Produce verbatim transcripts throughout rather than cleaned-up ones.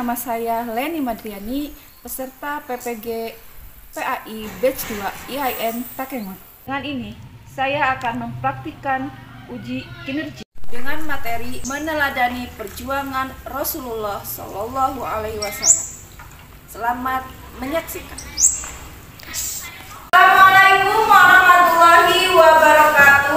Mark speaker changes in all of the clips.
Speaker 1: nama saya Leni Madriani, peserta P P G P A I Batch dua I A I N Takengon. Dengan ini, saya akan mempraktikkan uji kinerja dengan materi meneladani perjuangan Rasulullah Shallallahu Alaihi Wasallam. Selamat menyaksikan. Assalamualaikum warahmatullahi wabarakatuh.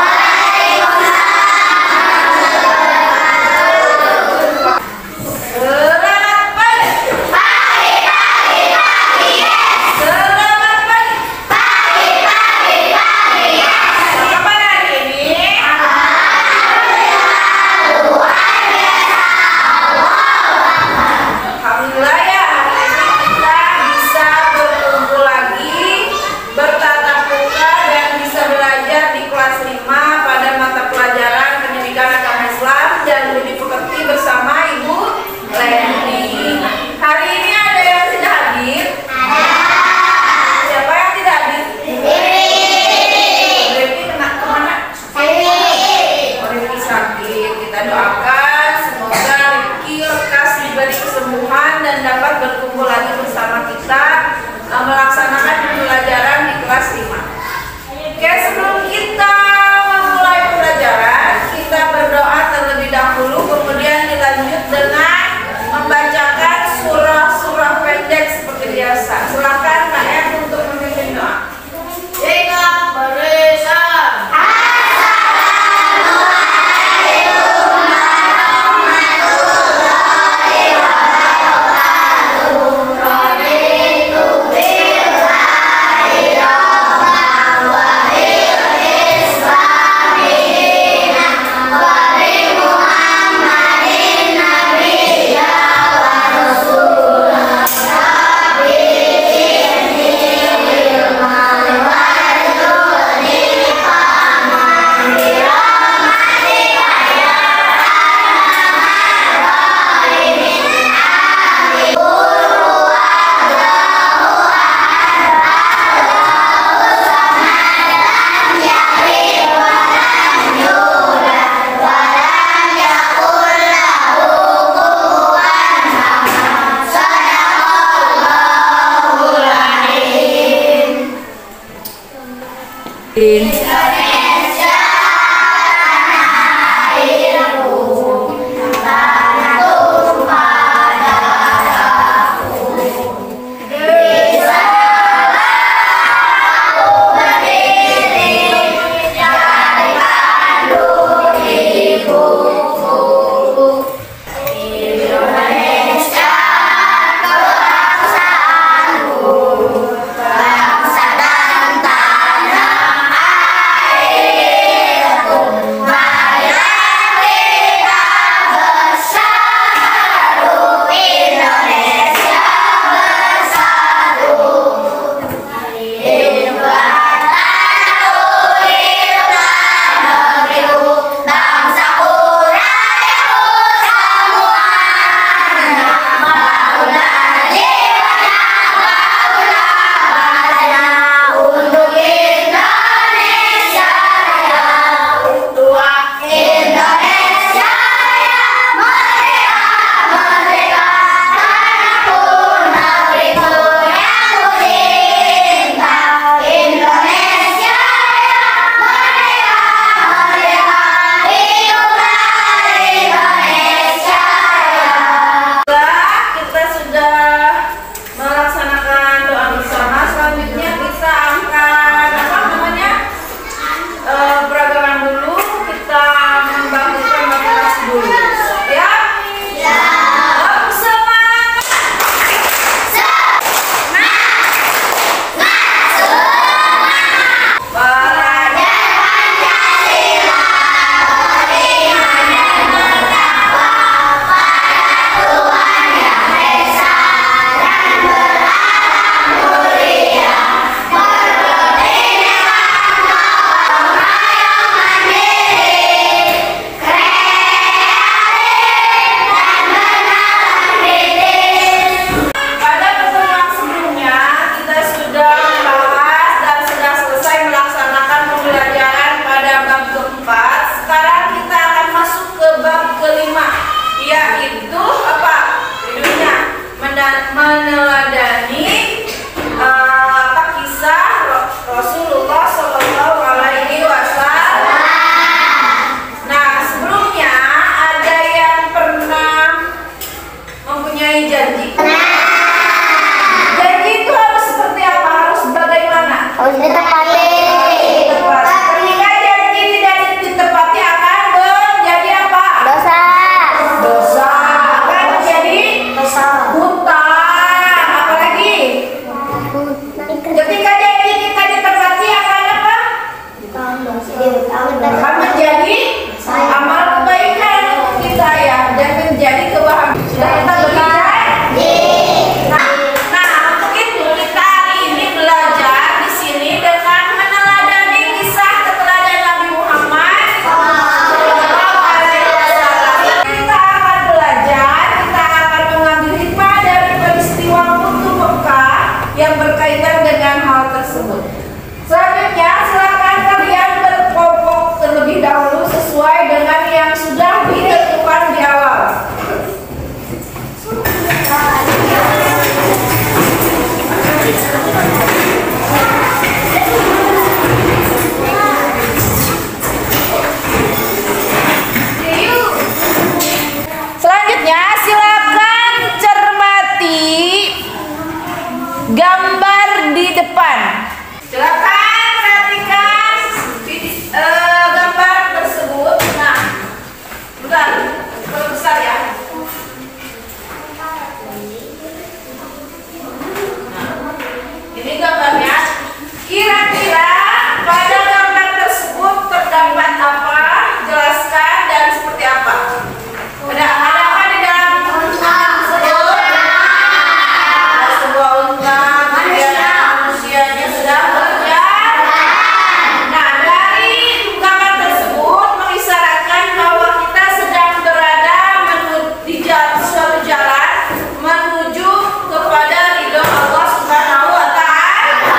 Speaker 1: Dan dapat berkumpul lagi bersama kita melaksanakan pembelajaran di kelas lima. Oke, sebelum kita memulai pembelajaran, kita berdoa terlebih dahulu, kemudian dilanjut dengan membacakan surah-surah pendek seperti biasa. Silakan Kak Em untuk memimpin doa. Jika berisa
Speaker 2: Bangsa dan tanah
Speaker 1: berkaitan dengan hal tersebut. Selanjutnya, silakan kalian berkelompok terlebih dahulu sesuai dengan yang sudah ditentukan di awal. Selanjutnya, silakan cermati gambar di depan. Silakan perhatikan uh, gambar tersebut. Nah, bentar, kalau besar ya. Nah, ini gambarnya. Kira-kira pada gambar tersebut terdapat apa? Jelaskan dan seperti apa. Ada ada apa di dalam unta tersebut? Ada sebuah unta, manusianya sedang berjalan. Nah, dari gambar tersebut mengisyaratkan bahwa kita sedang berada menuju di jalan, suatu jalan menuju kepada ridho Allah Subhanahu wa Ta'ala.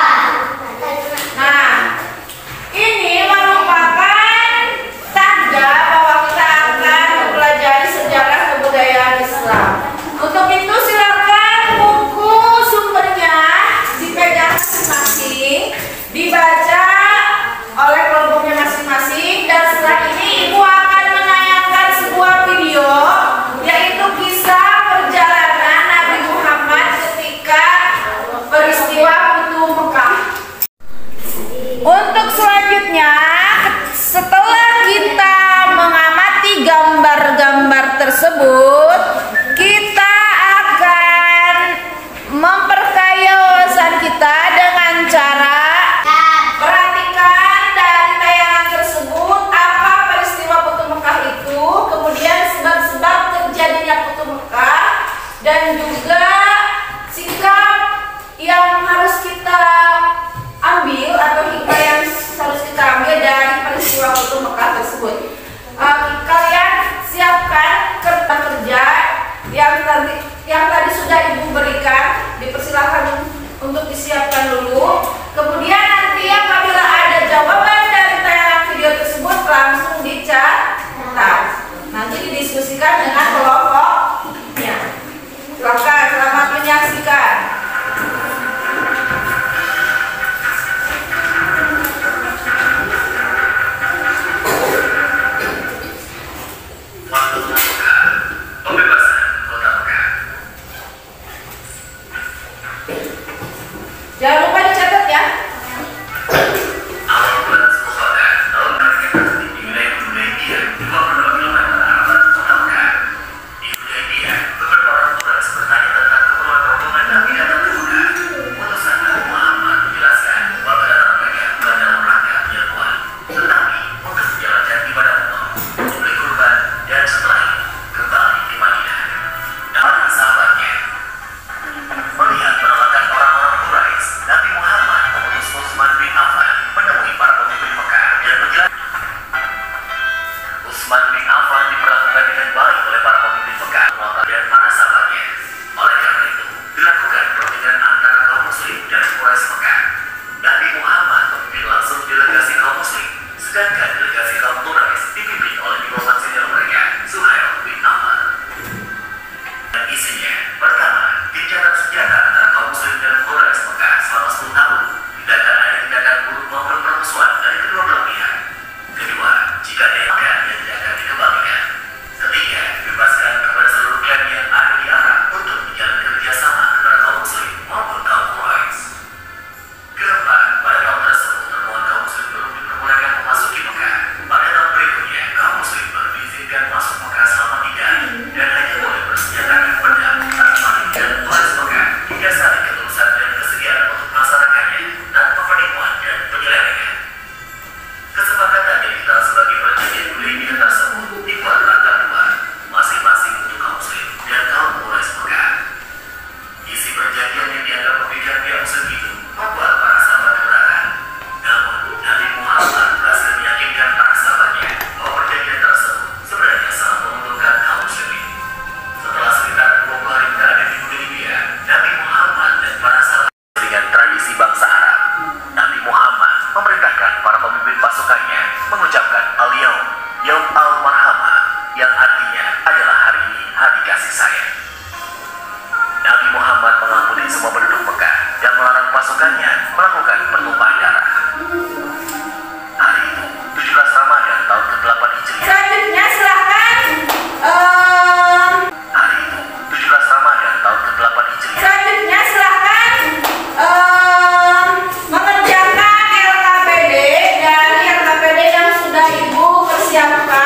Speaker 1: Nah, ini merupakan tanda bahwa kita akan mempelajari sejarah kebudayaan Islam. Untuk itu silakan buku sumbernya dipegang masing-masing, dibaca oleh kelompoknya masing-masing, dan setelah ini ibu akan menayangkan sebuah video yaitu kisah perjalanan Nabi Muhammad ketika peristiwa Futuh Mekah. Untuk selanjutnya, setelah kita mengamati gambar-gambar tersebut, kita akan memperkaya wawasan kita dengan cara perhatikan dari tayangan tersebut apa peristiwa Futuh Mekah itu, kemudian sebab-sebab terjadinya Futuh Mekah, dan juga sikap yang harus kita ambil atau hikmah yang harus kita ambil dari peristiwa Futuh Mekah tersebut. Uh, kalian siapkan kertas kerja yang tadi yang tadi sudah ibu berikan, dipersilakan untuk disiapkan dulu. Kemudian nanti apabila ada jawaban dari tayangan video tersebut langsung dicatat. Nanti didiskusikan dengan kelompoknya. Silakan, selamat menyaksikan. Jangan lupa dicatat ya. Keempat, pada tahun tersebut termohon kaum muslim belum diperbolehkan memasuki Mekah.
Speaker 2: pasukannya melakukan pertumpahan darah. Hari itu, tujuh belas Ramadan tahun ke delapan Hijriah.
Speaker 1: Selanjutnya silahkan um,
Speaker 2: Hari itu, tujuh belas Ramadan tahun ke delapan Hijriah.
Speaker 1: Selanjutnya silahkan um, mengerjakan L K P D dari L K P D yang sudah Ibu persiapkan.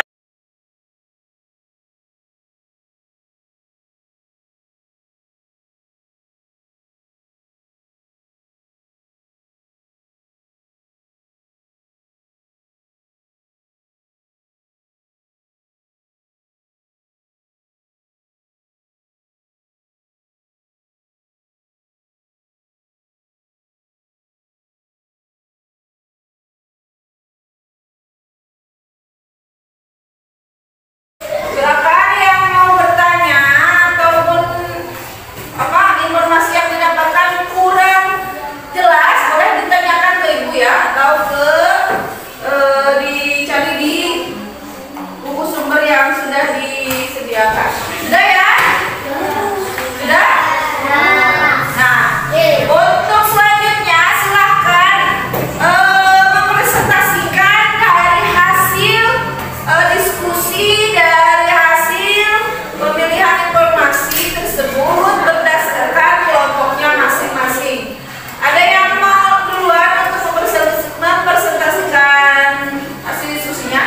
Speaker 1: Silakan yang mau bertanya ataupun apa informasi yang didapatkan kurang jelas boleh ditanyakan ke Ibu ya, atau ke eh, dicari di buku sumber yang sudah disediakan. Sudah ya? Sudah? Nah, untuk selanjutnya silahkan eh, mempresentasikan dari hasil eh, diskusi dari hasil pemilihan informasi tersebut berdasarkan kelompoknya masing-masing. Ada yang mau duluan untuk mempresentasikan hasil diskusinya?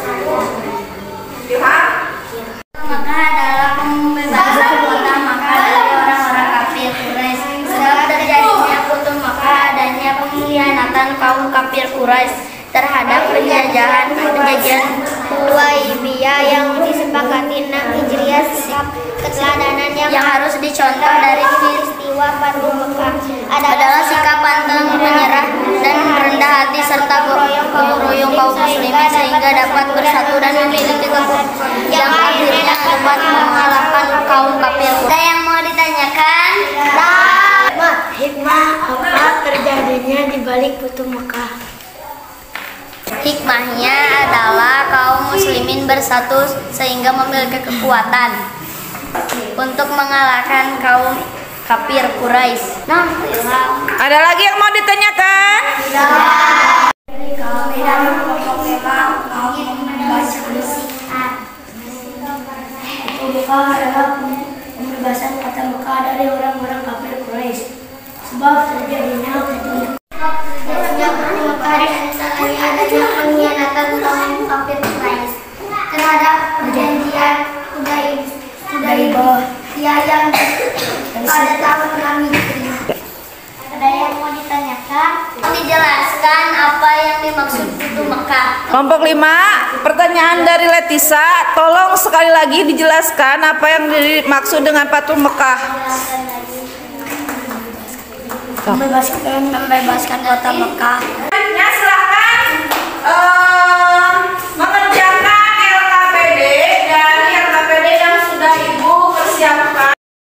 Speaker 1: Ilham?
Speaker 3: Maka adalah pembebasan kota Makkah dari orang-orang kafir Quraisy. Sebab terjadinya Futuh Makkah adanya pengkhianatan kaum kafir Quraisy terhadap penjajahan penjajahan Huwaibiyah yang disepakati enam Hijriah. Sikap keteladanan yang, yang harus dicontoh dari peristiwa Futuh Makkah adalah sikap pantang menyerah dan rendah hati serta gotong royong kaum muslimin sehingga dapat bersatu dan memiliki kekuatan yang akhirnya dapat mengalahkan kaum kafir. Ada yang mau ditanyakan?
Speaker 4: Mat, hikmah apa terjadinya di balik Futuh Makkah?
Speaker 3: Hikmahnya adalah kaum muslimin bersatu sehingga memiliki kekuatan untuk mengalahkan kaum kafir Quraisy. Nah,
Speaker 1: Ada lagi yang mau ditanyakan?
Speaker 3: kalau tidak kelompok memang ingin membaca bersihan.
Speaker 4: Futuh Makkah adalah pembebasan kota Makkah dari orang-orang kafir Quraisy. Sebab terjadinya Futuh
Speaker 3: Yang Makkah diantaranya adanya pengkhianatan kaum kafir Quraisy terhadap perjanjian Hudaibiyah yang pada tahun enam Hijriah. Ada yang mau ditanyakan? Dijelaskan apa yang dimaksud Futuh Makkah.
Speaker 1: Kelompok lima, pertanyaan dari Letisa. Tolong sekali lagi dijelaskan apa yang dimaksud dengan Futuh Makkah.
Speaker 4: membebaskan membebaskan kota Makkah.
Speaker 1: Selanjutnya silahkan eh, mengerjakan L K P D dari L K P D yang sudah Ibu persiapkan.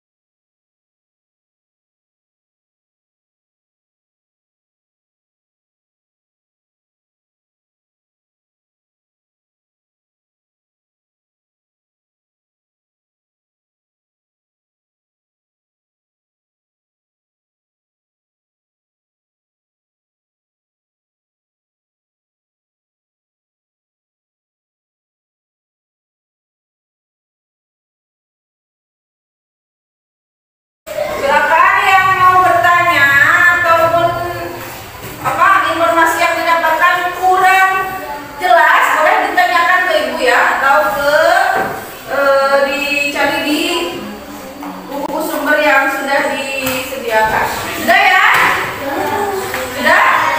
Speaker 1: Silakan yang mau bertanya ataupun apa informasi yang didapatkan kurang jelas boleh ditanyakan ke Ibu ya, atau ke eh, dicari di buku sumber yang sudah disediakan. Sudah ya? Sudah?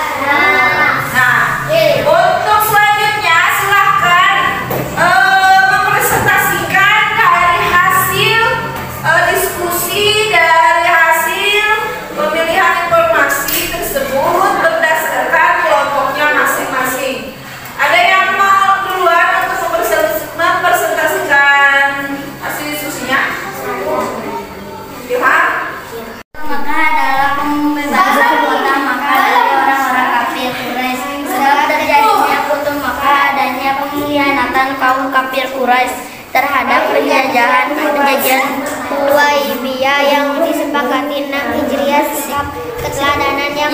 Speaker 1: Nah, untuk selanjutnya silahkan eh, mempresentasikan dari hasil eh, diskusi dari hasil pemilihan informasi tersebut berdasarkan kelompoknya masing-masing. Ada yang mau duluan untuk mempresentasikan hasil diskusinya? Ilham?
Speaker 3: Makkah adalah pembebasan kota Makkah dari orang-orang kafir Quraisy. Sebab terjadinya Futuh Makkah adanya pengkhianatan kaum kafir Quraisy terhadap penjajahan penjajahan
Speaker 4: Huwaibiyah yang disepakati enam Hijriah. Sikap keteladanan yang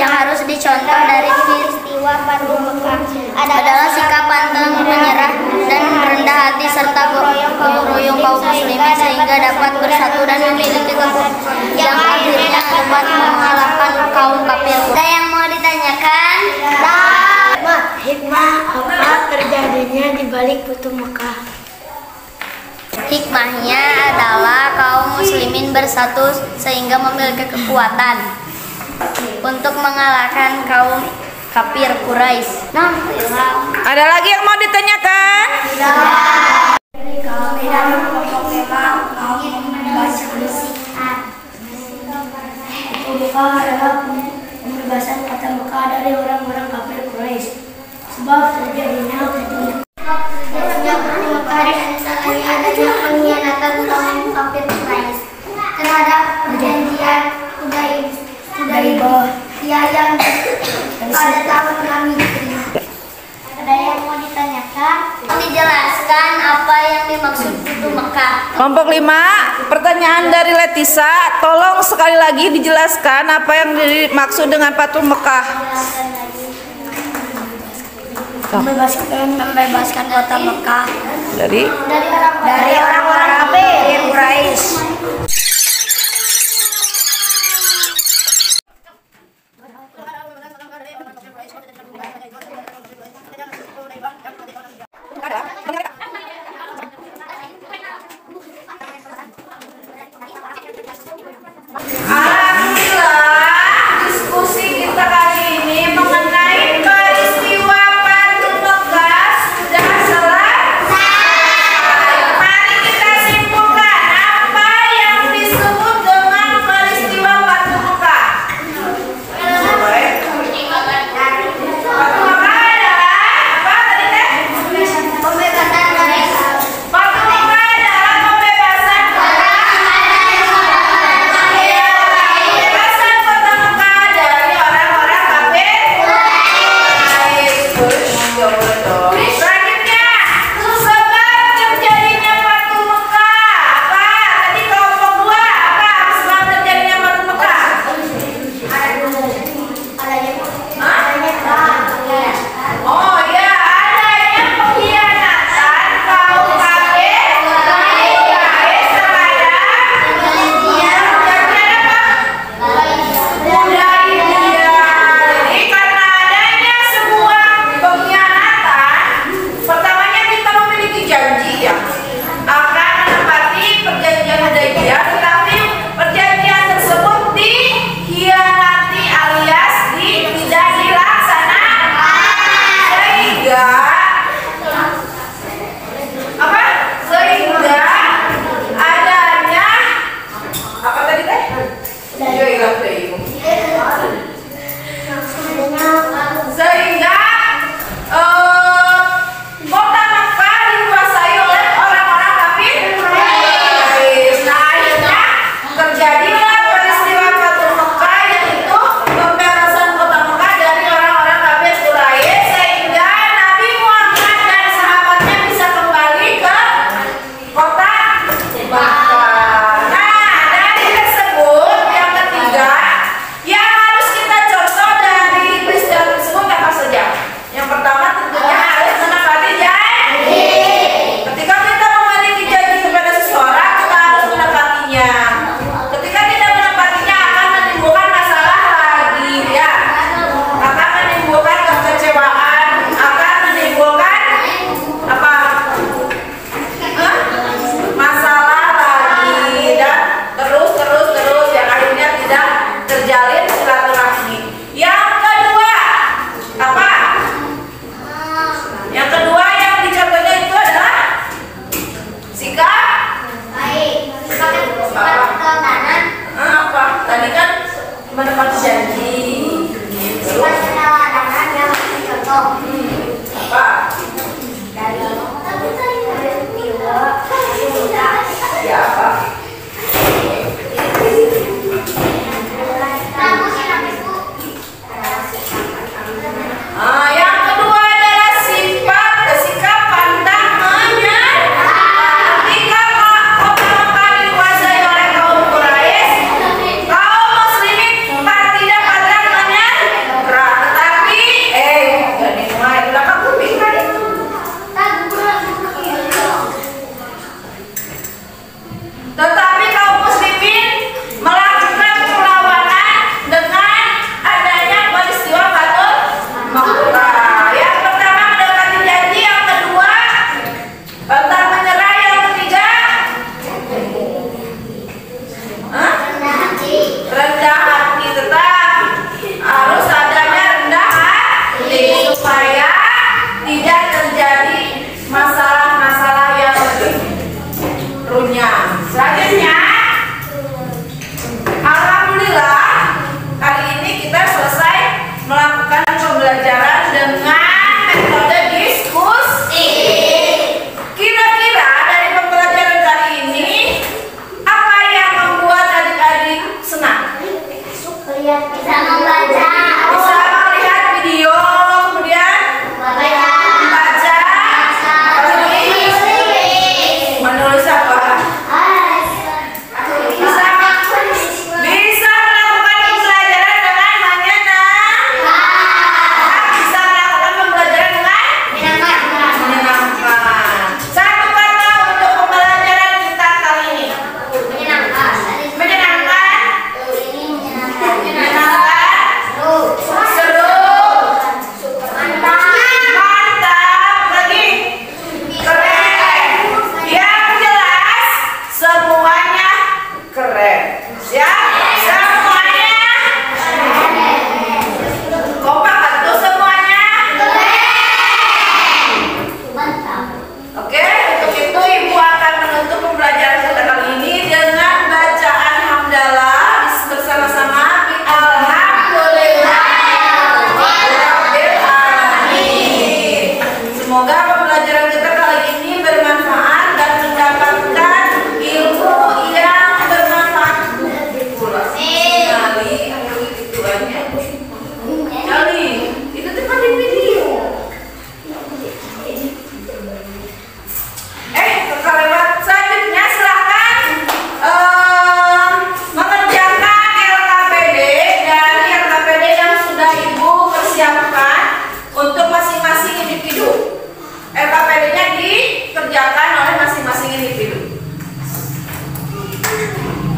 Speaker 3: Batu Mekah adalah sikap pantang menyerah dan rendah hati serta gotong royong kaum muslimin sehingga dapat bersatu dan memiliki kekuatan yang akhirnya dapat mengalahkan kaum kafir. Ada yang mau ditanyakan?
Speaker 4: Mat, hikmah apa terjadinya di balik Batu Mekah?
Speaker 3: Hikmahnya adalah kaum muslimin bersatu sehingga memiliki kekuatan untuk mengalahkan kaum kafir Quraisy. Nah,
Speaker 1: Ada lagi yang mau ditanyakan?
Speaker 3: kaum Medan kelompok memang kaum membaca Al-Quran. Mekah adalah pembebasan kota Mekah dari orang-orang kafir Quraisy. Sebab terjadinya Batu Mekah diantaranya adanya pengkhianatan kaum kafir Quraisy terhadap perjanjian Hudaibiyah yang pada tahun enam Hijriah. Ada yang mau ditanyakan? Dijelaskan apa yang dimaksud Batu Mekah.
Speaker 1: Kelompok lima, pertanyaan dari Letisa. Tolong sekali lagi dijelaskan apa yang dimaksud dengan Batu Mekah.
Speaker 3: Membebaskan membebaskan kota Mekah
Speaker 1: Dari
Speaker 3: dari orang-orang kafir Quraisy.
Speaker 1: Alhamdulillah, diskusi kita kali ini mengenai peristiwa Batu Mekah sudah selesai. Mari kita simpulkan apa yang disebut dengan peristiwa Batu Mekah. Batu Mekah adalah apa tadi teh?
Speaker 3: Pembebasan dari
Speaker 1: Batu Mekah adalah pembebasan Pembebasan kota Mekah dari orang-orang kafir. Baik, terus coba dong. Selanjutnya, sebab terjadinya Batu Mekah. Apa? Tadi kelompok dua apa? Sebab terjadinya Batu Mekah. Hah? Oh ya, adanya pengkhianatan kaum kafir Quraisy terhadap perjanjian apa? Hudaibiyah. Jadi karena adanya sebuah pengkhianatan, pertamanya kita memiliki janji ya akan menepati perjanjian Hudaibiyah, tetapi perjanjian tersebut dikhianati alias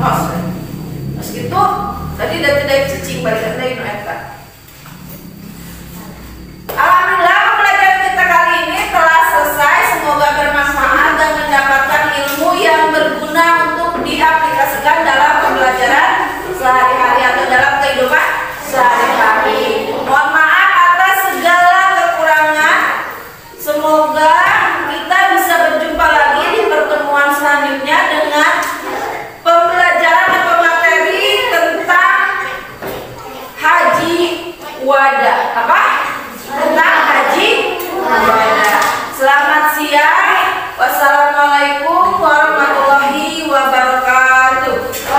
Speaker 1: Tos. Terus gitu tadi udah tidak cicing balik dari eta. Alhamdulillah pembelajaran kita kali ini telah selesai. Semoga bermanfaat dan mendapatkan ilmu yang berguna untuk diaplikasikan dalam pembelajaran sehari-hari atau dalam kehidupan sehari-hari. Mohon maaf atas segala kekurangan. Semoga kita bisa berjumpa lagi di pertemuan selanjutnya dengan pembelajaran atau materi tentang haji wada. Apa? Tentang haji wada. Selamat siang. Wassalamualaikum warahmatullahi wabarakatuh.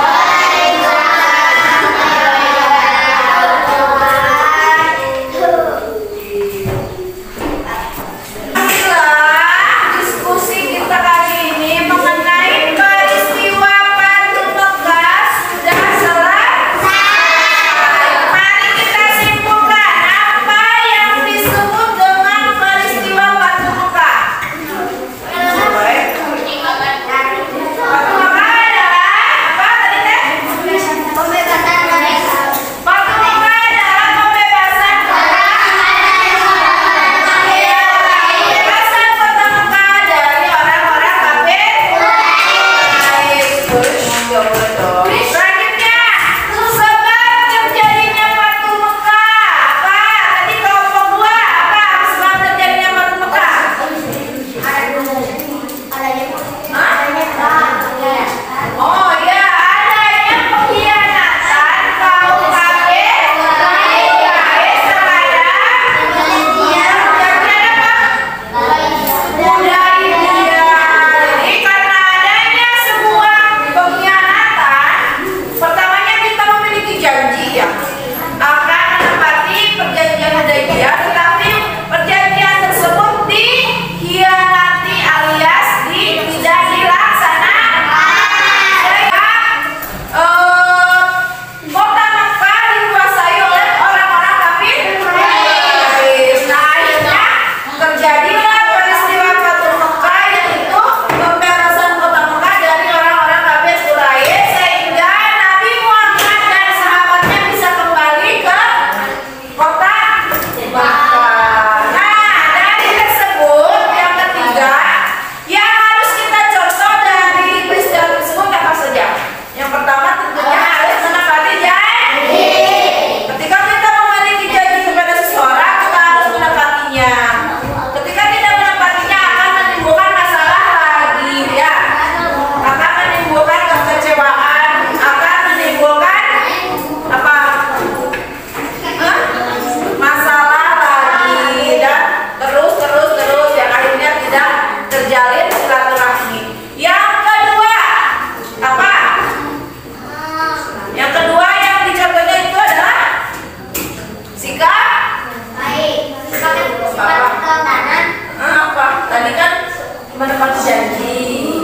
Speaker 1: menepati janji.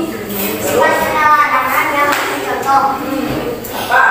Speaker 1: Terus apa?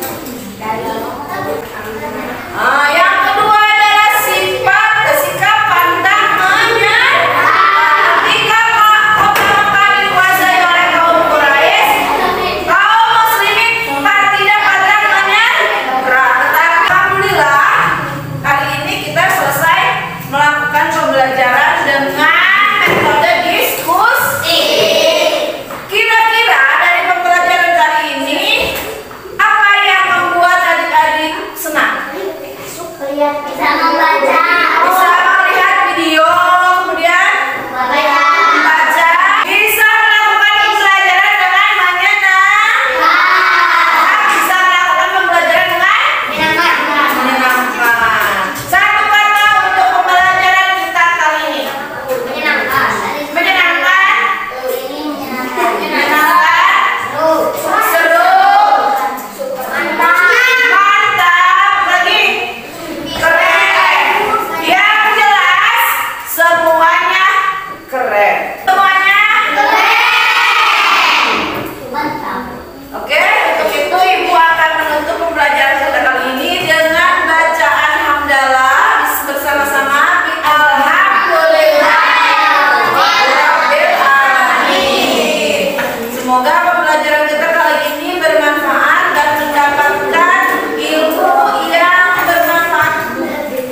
Speaker 1: Ah, yang kedua adalah sifat sikap pandang menyerah. Ketika Mekah dikuasai oleh kaum Quraisy, kaum muslimin tidak pandang menyerah. Tetapi alhamdulillah kali ini kita selesai melakukan pembelajaran dengan metode diskusi. Kira-kira dari pembelajaran kali ini apa yang membuat adik-adik senang?
Speaker 3: Bisa membaca